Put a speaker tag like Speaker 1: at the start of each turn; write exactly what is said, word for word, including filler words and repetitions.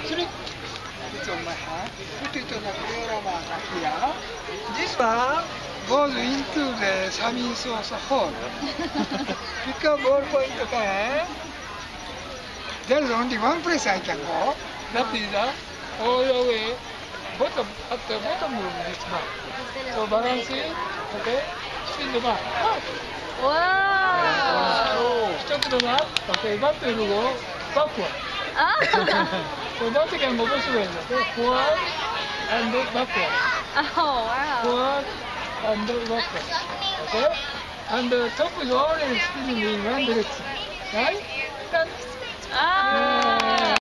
Speaker 1: Slip. It's on my hand. Put it on the diorama here. This one goes into the salmon sauce hole. Pick up ballpoint pen. There is only one place I can go. That is the all the way bottom at the bottom of this map. So balance it. Okay. Spin the map.
Speaker 2: Wow.
Speaker 1: Stop the map. Okay. Back to go backward. So that can go this way. Okay. Forward and backward.
Speaker 2: Oh wow.
Speaker 1: Forward and backward. Okay. And the top is always spinning in one direction. Right? Done.
Speaker 2: Ah.